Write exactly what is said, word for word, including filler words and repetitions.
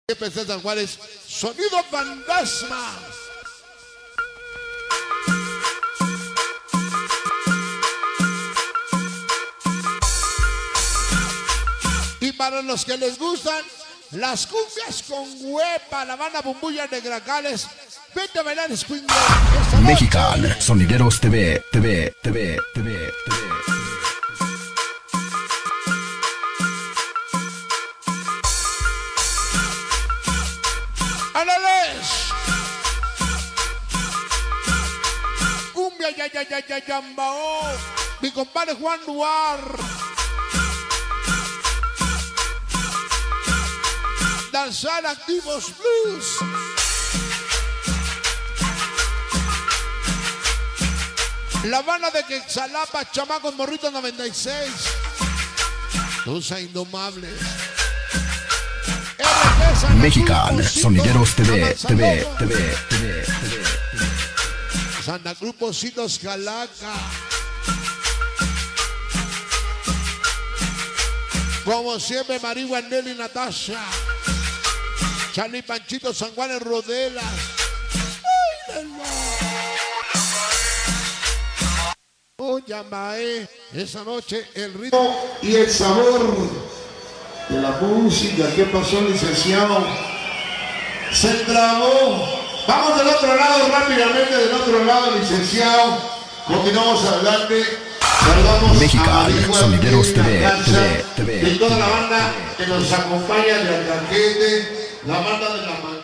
G P C San Juárez, Sonido Fantasma. Y para los que les gustan las cumbias con huepa, la banda Bumbuya de Gracales, vete a bailar Squingo. Mexican Sonideros T V, T V, T V, T V, T V. ¡Ánales! Cumbia ya ya ya ya yambao. Mi compadre Juan Duar. Danzar Activos Blues. La banda de Quexalapa, Chamacos Morritos noventa y seis. Tusa Indomable. Mexican Sonideros T V, T V, T V, T V, T V, T V. Santa Cruz Positos Jalaca. Como siempre, Marihuana Nelly Natasha. Charlie Panchito San Juan en Rodelas. Oh, Yambae, esa noche el ritmo y el sabor de la música. ¿Qué pasó, licenciado? Se trabó. Vamos del otro lado, rápidamente del otro lado, licenciado. Continuamos adelante. Saludamos Mexican Sonideros T V, T V, T V. Y toda la banda que nos acompaña de Alcaquete, la banda de la